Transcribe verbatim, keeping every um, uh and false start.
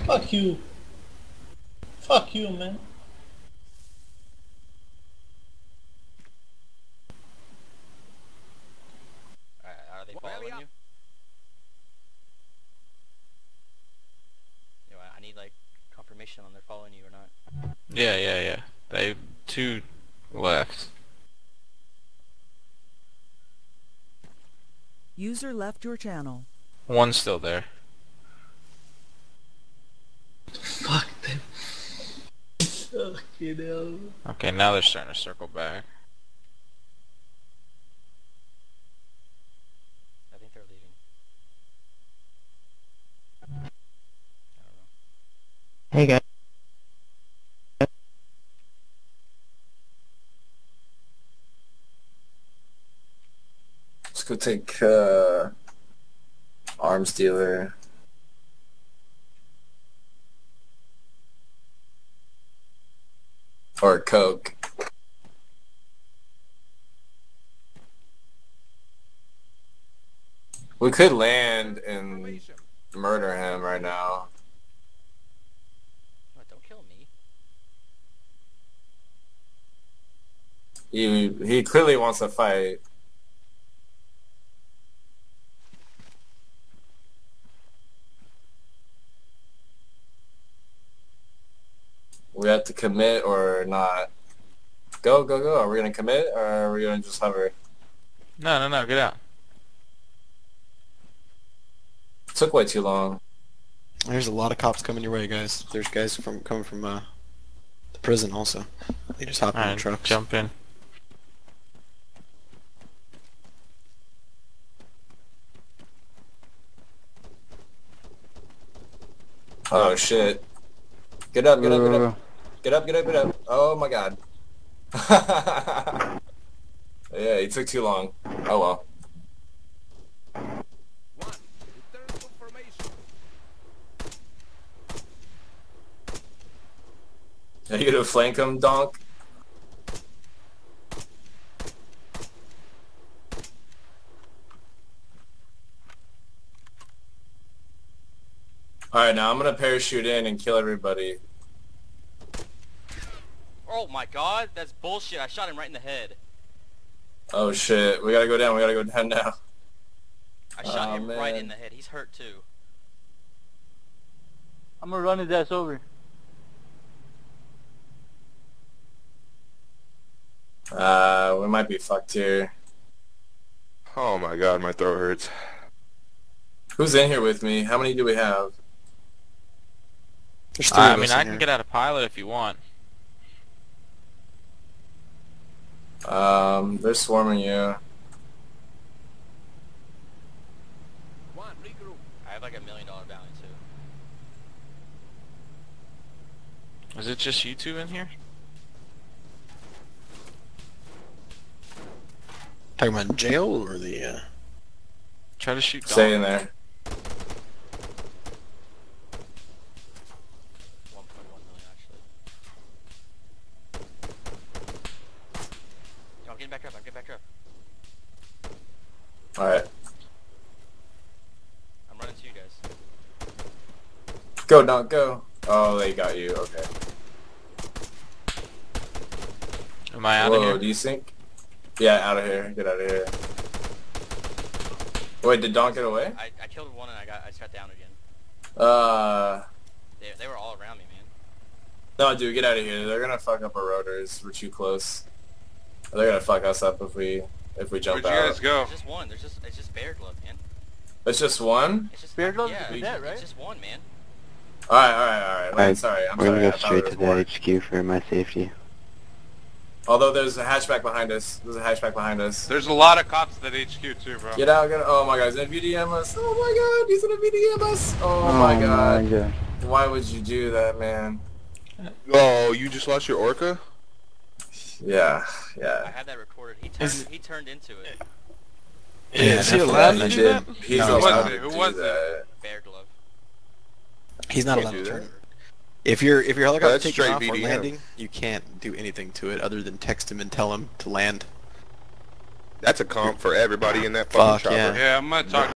Fuck you. Fuck you, man. Alright, are they following you? You know, I need like confirmation on they're following you or not. Yeah, yeah, yeah. They two left. User left your channel. One's still there. Fuck them. Fucking hell. Okay, now they're starting to circle back. I think they're leaving. I don't know. Hey guys. Let's go take uh, arms dealer. Or coke. We could land and murder him right now. What, don't kill me. He he clearly wants to fight. We have to commit or not. Go, go, go. Are we gonna commit or are we gonna just hover? No, no, no, get out. Took way too long. There's a lot of cops coming your way, guys. There's guys from coming from uh, the prison also. They just hop in the Alright, trucks. jump in. Oh shit. Get up, get up, get up. Get up, get up, get up. Oh my god. Yeah, he took too long. Oh well. Are you gonna flank him, Donk? Alright, now I'm gonna parachute in and kill everybody. Oh my god, that's bullshit. I shot him right in the head. Oh shit, we gotta go down, we gotta go down now. I shot Oh, him right man. in the head. He's hurt too. I'm gonna run his ass over. Uh, we might be fucked here. Oh my god, my throat hurts. Who's in here with me? How many do we have? There's three I of mean, us in I can here. get out a pilot if you want. Um, they're swarming you. I have like a million dollar bounty too. Is it just you two in here? Talking about jail or the uh Try to shoot Dom. Stay in there. one point one million actually. Yo, I'm getting back up, I'm getting back up. Alright. I'm running to you guys. Go, Donk, go. Oh, they got you. Okay. Am I out Whoa, of here? do you think? Yeah, out of here. Get out of here. Wait, did Donk get away? I, I killed one and I got I just got down again. Uh, They, they were all around me, man. no, dude, get out of here. They're gonna fuck up our rotors. We're too close. They're gonna fuck us up if we if we jump Where'd you out. guys go? There's just one. There's just it's just bear glove, man. It's just one. It's just Bear glove is yeah, the it's, cadet, right? it's just one, man. All right, all right, all right. I'm Alright, sorry. I'm We're sorry. gonna I go thought straight there to was more. the H Q for my safety. Although there's a hatchback behind us. There's a hatchback behind us. There's a lot of cops at H Q too, bro. Get out, get out. Oh my god, he's gonna V D M us. Oh my god, he's gonna V D M us. Oh, my god. god. Why would you do that, man? Oh, you just lost your orca? Yeah, I yeah. had that recorded. He turned he turned into it. Yeah, is he that's allowed what to I He do did. that? He's No, he's allowed not. to Who do was it? that. Bear glove. He's not Can't allowed to do turn that. it. If your if your helicopter That's taking straight off or V D M. landing, you can't do anything to it other than text him and tell him to land. That's a comp for everybody in that fucking Fuck, chopper. yeah. Yeah, I'm gonna talk